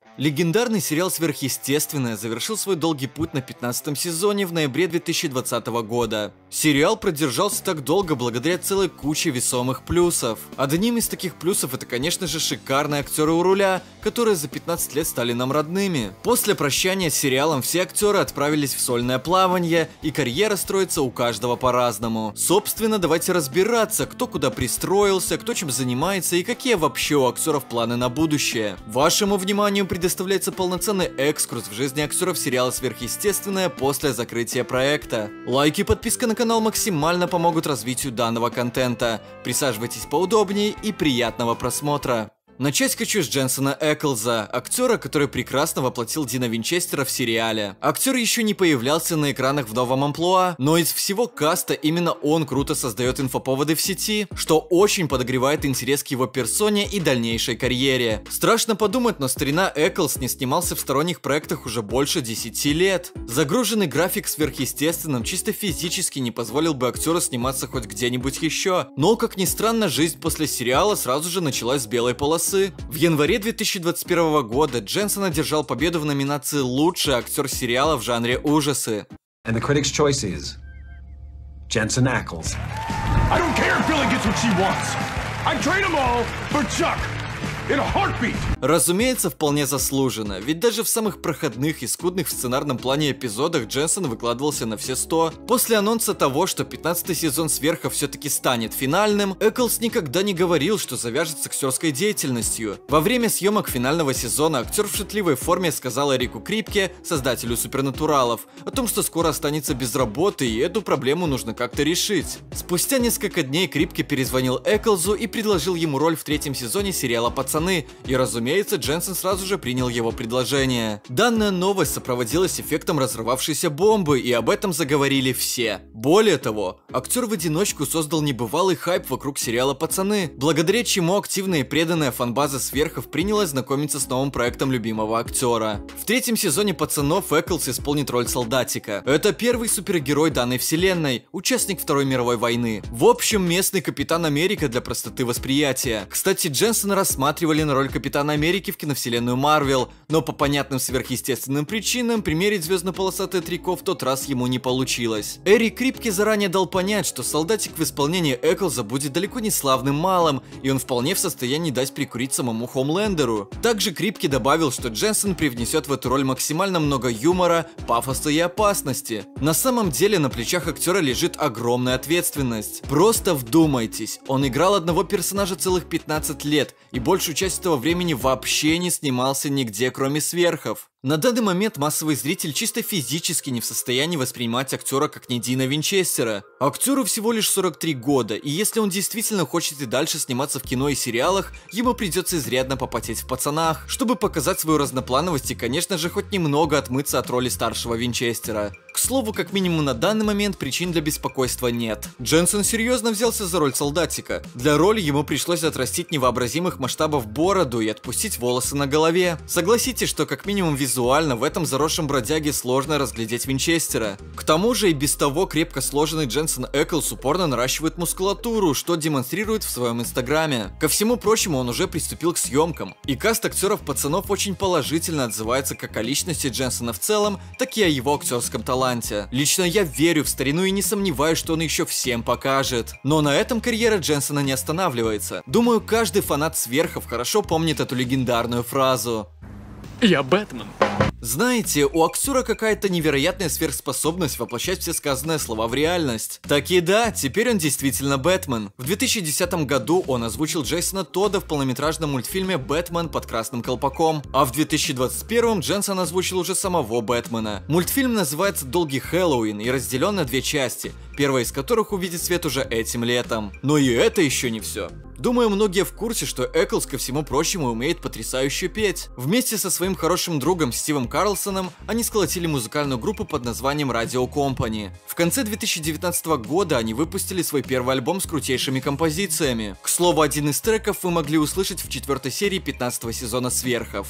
Легендарный сериал «Сверхъестественное» завершил свой долгий путь на 15-м сезоне в ноябре 2020 года. Сериал продержался так долго благодаря целой куче весомых плюсов. Одним из таких плюсов это, конечно же, шикарные актеры у руля, которые за 15 лет стали нам родными. После прощания с сериалом все актеры отправились в сольное плавание, и карьера строится у каждого по-разному. Собственно, давайте разбираться, кто куда пристроился, кто чем занимается и какие вообще у актеров планы на будущее. Вашему вниманию предоставляется полноценный экскурс в жизни актеров сериала «Сверхъестественное» после закрытия проекта. Лайки и подписка на канал максимально помогут развитию данного контента. Присаживайтесь поудобнее и приятного просмотра. Начать хочу с Дженсена Эклза, актера, который прекрасно воплотил Дина Винчестера в сериале. Актер еще не появлялся на экранах в новом амплуа, но из всего каста именно он круто создает инфоповоды в сети, что очень подогревает интерес к его персоне и дальнейшей карьере. Страшно подумать, но старина Эклз не снимался в сторонних проектах уже больше 10 лет. Загруженный график сверхъестественным чисто физически не позволил бы актеру сниматься хоть где-нибудь еще. Но, как ни странно, жизнь после сериала сразу же началась с белой полосы. В январе 2021 года Дженсен одержал победу в номинации «Лучший актер сериала в жанре ужасы». And the critics' choice is Jensen Ackles. I don't care if Billy gets what she wants. I'd trade them all for Chuck. In a heartbeat. Разумеется, вполне заслуженно, ведь даже в самых проходных и скудных в сценарном плане эпизодах Дженсен выкладывался на все 100. После анонса того, что 15-й сезон «Сверха» все-таки станет финальным, Эклз никогда не говорил, что завяжет с актерской деятельностью. Во время съемок финального сезона актер в шутливой форме сказал Эрику Крипке, создателю Супернатуралов, о том, что скоро останется без работы и эту проблему нужно как-то решить. Спустя несколько дней Крипке перезвонил Эклзу и предложил ему роль в 3-м сезоне сериала «Пацаны». И, разумеется, Дженсен сразу же принял его предложение. Данная новость сопроводилась эффектом разорвавшейся бомбы, и об этом заговорили все. Более того, актер в одиночку создал небывалый хайп вокруг сериала «Пацаны», благодаря чему активная и преданная фанбаза сверхов принялась знакомиться с новым проектом любимого актера. В 3-м сезоне «Пацанов» Эклз исполнит роль солдатика. Это первый супергерой данной вселенной, участник Второй мировой войны. В общем, местный Капитан Америка для простоты восприятия. Кстати, Дженсена рассматривали на роль Капитана Америки в киновселенную Марвел, но по понятным сверхъестественным причинам примерить звездно-полосатое трико в тот раз ему не получилось. Эрик Крипке заранее дал понять, что солдатик в исполнении Эклза будет далеко не славным малым, и он вполне в состоянии дать прикурить самому Хомлендеру. Также Крипке добавил, что Дженсен привнесет в эту роль максимально много юмора, пафоса и опасности. На самом деле на плечах актера лежит огромная ответственность. Просто вдумайтесь, он играл одного персонажа целых 15 лет, и большую часть этого времени вообще не снимался нигде, кроме сверхов. На данный момент массовый зритель чисто физически не в состоянии воспринимать актера как не Дина Винчестера. Актеру всего лишь 43 года, и если он действительно хочет и дальше сниматься в кино и сериалах, ему придется изрядно попотеть в «Пацанах», чтобы показать свою разноплановость и, конечно же, хоть немного отмыться от роли старшего Винчестера. К слову, как минимум на данный момент причин для беспокойства нет. Дженсен серьезно взялся за роль солдатика. Для роли ему пришлось отрастить невообразимых масштабов бороду и отпустить волосы на голове. Согласитесь, что как минимум визуально в этом заросшем бродяге сложно разглядеть Винчестера. К тому же и без того крепко сложенный Дженсен Эклз упорно наращивает мускулатуру, что демонстрирует в своем инстаграме. Ко всему прочему, он уже приступил к съемкам. И каст актеров «Пацанов» очень положительно отзывается как о личности Дженсена в целом, так и о его актерском таланте. Лично я верю в старину и не сомневаюсь, что он еще всем покажет. Но на этом карьера Дженсена не останавливается. Думаю, каждый фанат сверхов хорошо помнит эту легендарную фразу. Я Бэтмен. Знаете, у актера какая-то невероятная сверхспособность воплощать все сказанные слова в реальность. Так и да, теперь он действительно Бэтмен. В 2010 году он озвучил Джейсона Тодда в полнометражном мультфильме «Бэтмен под красным колпаком», а в 2021 Дженсен озвучил уже самого Бэтмена. Мультфильм называется «Долгий Хэллоуин» и разделен на 2 части, первая из которых увидит свет уже этим летом. Но и это еще не все. Думаю, многие в курсе, что Эклз, ко всему прочему, умеет потрясающе петь. Вместе со своим хорошим другом Стивом Карлсоном они сколотили музыкальную группу под названием Radio Company. В конце 2019 года они выпустили свой первый альбом с крутейшими композициями. К слову, один из треков вы могли услышать в 4-й серии 15-го сезона «Сверхов».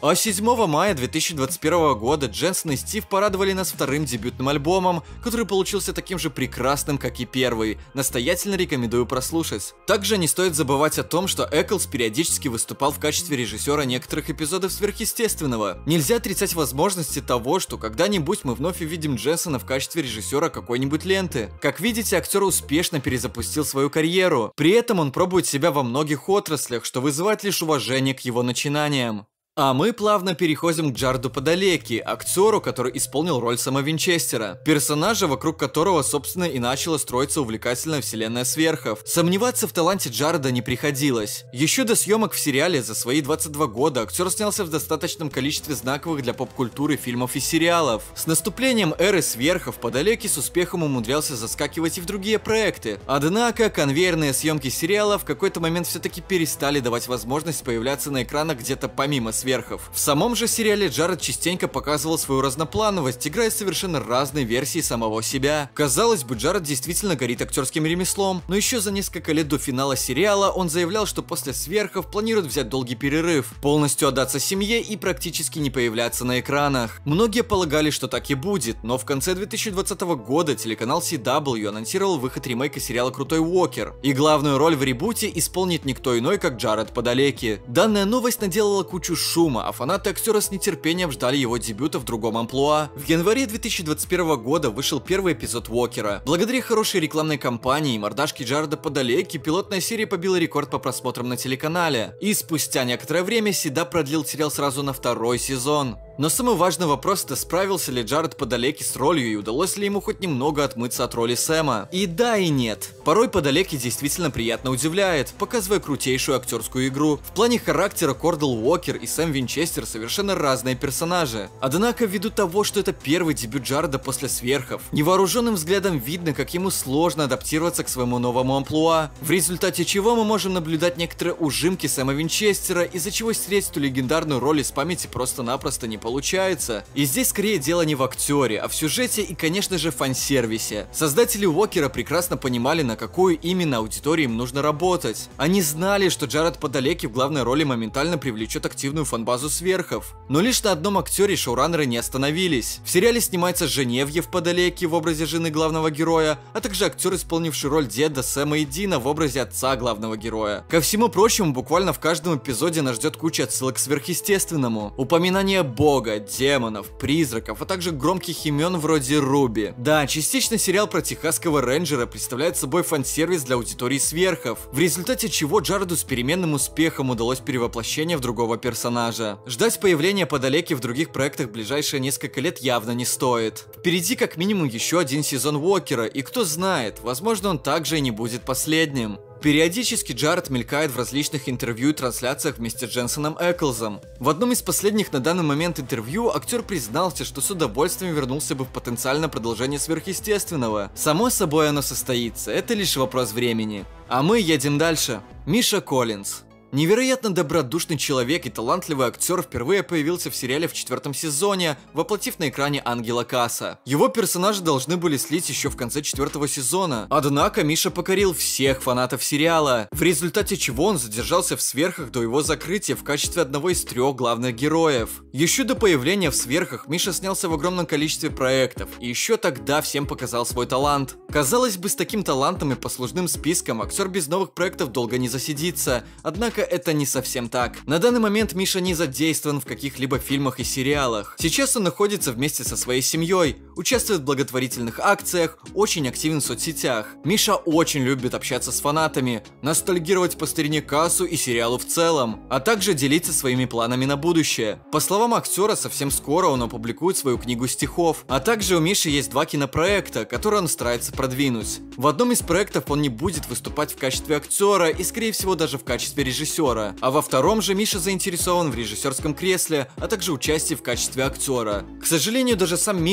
А 7 мая 2021 года Дженсен и Стив порадовали нас вторым дебютным альбомом, который получился таким же прекрасным, как и первый. Настоятельно рекомендую прослушать. Также не стоит забывать о том, что Эклз периодически выступал в качестве режиссера некоторых эпизодов Сверхъестественного. Нельзя отрицать возможности того, что когда-нибудь мы вновь увидим Дженсена в качестве режиссера какой-нибудь ленты. Как видите, актер успешно перезапустил свою карьеру. При этом он пробует себя во многих отраслях, что вызывает лишь уважение к его начинаниям. А мы плавно переходим к Джареду Падалеки, актеру, который исполнил роль Сэма Винчестера, персонажа, вокруг которого, собственно, и начала строиться увлекательная вселенная сверхов. Сомневаться в таланте Джареда не приходилось. Еще до съемок в сериале за свои 22 года актер снялся в достаточном количестве знаковых для поп-культуры фильмов и сериалов. С наступлением эры сверхов Падалеки с успехом умудрялся заскакивать и в другие проекты. Однако конвейерные съемки сериала в какой-то момент все-таки перестали давать возможность появляться на экранах где-то помимо сверхов. В самом же сериале Джаред частенько показывал свою разноплановость, играя совершенно разные версии самого себя. Казалось бы, Джаред действительно горит актерским ремеслом, но еще за несколько лет до финала сериала он заявлял, что после сверхов планирует взять долгий перерыв, полностью отдаться семье и практически не появляться на экранах. Многие полагали, что так и будет, но в конце 2020 года телеканал CW анонсировал выход ремейка сериала «Крутой Уокер», и главную роль в ребуте исполнит никто иной, как Джаред Падалеки. Данная новость наделала кучу шума, а фанаты актера с нетерпением ждали его дебюта в другом амплуа. В январе 2021 года вышел первый эпизод Уокера. Благодаря хорошей рекламной кампании и мордашке Джареда Падалеки пилотная серия побила рекорд по просмотрам на телеканале. И спустя некоторое время CW продлил сериал сразу на второй сезон. Но самый важный вопрос — это справился ли Джаред Падалеки с ролью и удалось ли ему хоть немного отмыться от роли Сэма. И да, и нет. Порой Падалеки действительно приятно удивляет, показывая крутейшую актерскую игру. В плане характера Кордел Уокер и Сэм Винчестер совершенно разные персонажи. Однако ввиду того, что это первый дебют Джареда после сверхов, невооруженным взглядом видно, как ему сложно адаптироваться к своему новому амплуа, в результате чего мы можем наблюдать некоторые ужимки Сэма Винчестера, из-за чего стереть эту легендарную роль из памяти просто-напросто не получается. И здесь скорее дело не в актере, а в сюжете и, конечно же, фан-сервисе. Создатели Уокера прекрасно понимали, на какую именно аудиторию им нужно работать. Они знали, что Джаред Падалеки в главной роли моментально привлечет активную фан-базу сверхов. Но лишь на одном актере шоураннеры не остановились. В сериале снимается Женевьев Падалеки в образе жены главного героя, а также актер, исполнивший роль деда Сэма и Дина в образе отца главного героя. Ко всему прочему, буквально в каждом эпизоде нас ждет куча отсылок к сверхъестественному. Упоминание бога, демонов, призраков, а также громких имен вроде Руби. Да, частично сериал про техасского рейнджера представляет собой фан-сервис для аудитории сверхов, в результате чего Джареду с переменным успехом удалось перевоплощение в другого персонажа. Ждать появления Падалеки в других проектах в ближайшие несколько лет явно не стоит. Впереди как минимум еще один сезон Уокера, и кто знает, возможно, он также и не будет последним. Периодически Джаред мелькает в различных интервью и трансляциях вместе с Дженсеном Эклзом. В одном из последних на данный момент интервью актер признался, что с удовольствием вернулся бы в потенциальное продолжение сверхъестественного. Само собой оно состоится, это лишь вопрос времени. А мы едем дальше. Миша Коллинз. Невероятно добродушный человек и талантливый актер впервые появился в сериале в 4-м сезоне, воплотив на экране Ангела Касса. Его персонажи должны были слить еще в конце 4-го сезона. Однако Миша покорил всех фанатов сериала, в результате чего он задержался в сверхах до его закрытия в качестве одного из 3 главных героев. Еще до появления в сверхах Миша снялся в огромном количестве проектов, и еще тогда всем показал свой талант. Казалось бы, с таким талантом и послужным списком актер без новых проектов долго не засидится, однако это не совсем так. На данный момент Миша не задействован в каких-либо фильмах и сериалах. Сейчас он находится вместе со своей семьей, участвует в благотворительных акциях, очень активен в соцсетях. Миша очень любит общаться с фанатами, ностальгировать по старине Кассу и сериалу в целом, а также делиться своими планами на будущее. По словам актера, совсем скоро он опубликует свою книгу стихов, а также у Миши есть 2 кинопроекта, которые он старается продвинуть. В одном из проектов он не будет выступать в качестве актера и, скорее всего, даже в качестве режиссера, а во втором же Миша заинтересован в режиссерском кресле, а также участии в качестве актера. К сожалению, даже сам Миша не знает,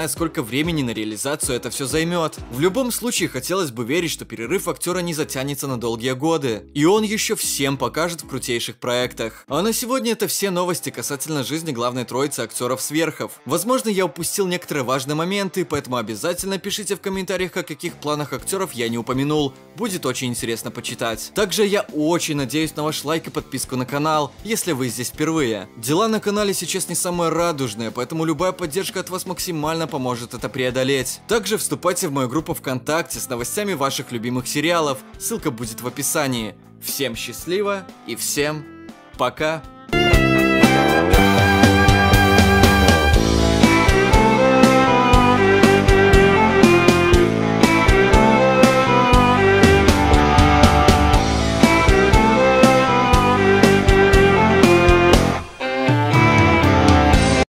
зная, сколько времени на реализацию это все займет. В любом случае, хотелось бы верить, что перерыв актера не затянется на долгие годы, и он еще всем покажет в крутейших проектах. А на сегодня это все новости касательно жизни главной троицы актеров-сверхов. Возможно, я упустил некоторые важные моменты, поэтому обязательно пишите в комментариях, о каких планах актеров я не упомянул. Будет очень интересно почитать. Также я очень надеюсь на ваш лайк и подписку на канал, если вы здесь впервые. Дела на канале сейчас не самые радужные, поэтому любая поддержка от вас максимально поможет это преодолеть. Также вступайте в мою группу ВКонтакте с новостями ваших любимых сериалов, ссылка будет в описании. Всем счастливо и всем пока!